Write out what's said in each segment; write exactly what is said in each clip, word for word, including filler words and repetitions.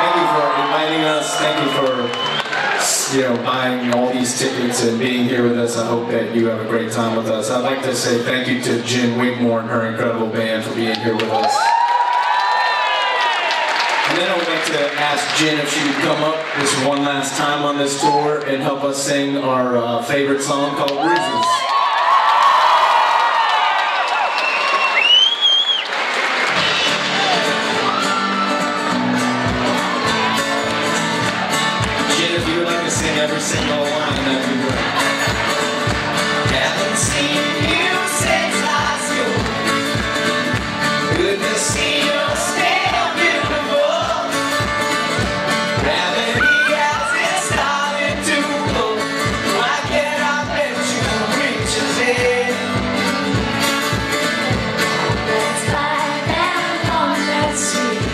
thank you for inviting us. Thank you for, you know, buying all these tickets and being here with us. I hope that you have a great time with us. I'd like to say thank you to Jen Wigmore and her incredible band for being here with us. And then I would like to ask Jen if she would come up this one last time on this tour and help us sing our uh, favorite song called Bruises. Sing every single line, that'd be great. Haven't seen you since high school. Good to see you still beautiful. Gravity has it started to pull. Why can't I bet you reach his head? Let's fly down on that street.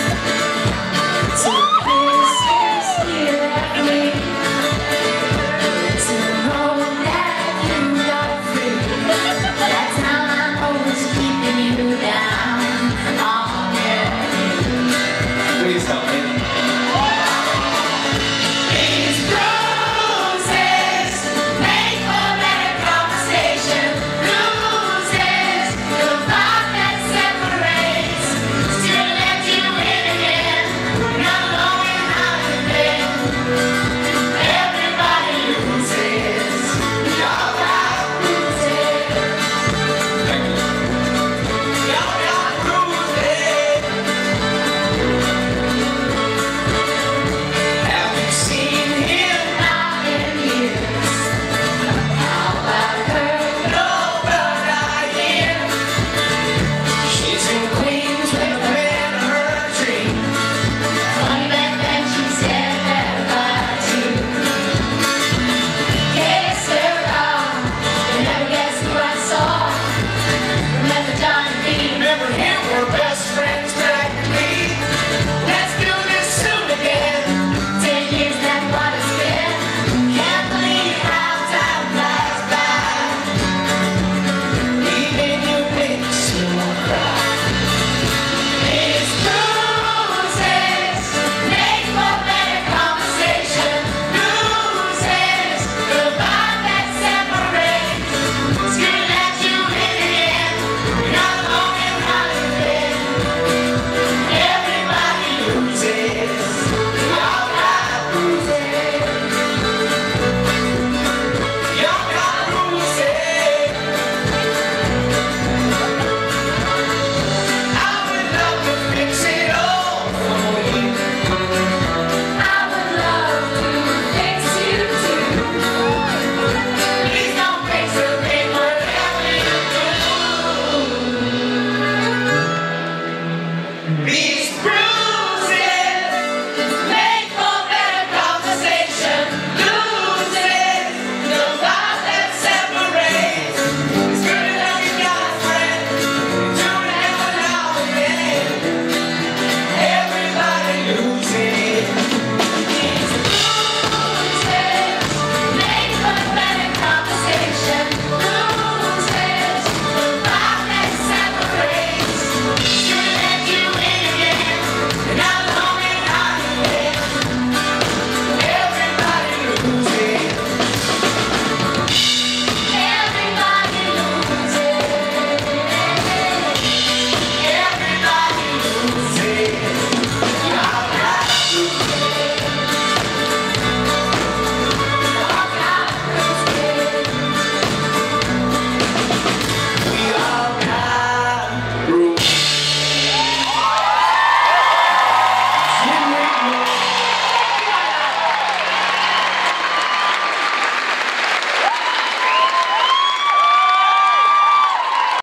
So this is here at me. Please help.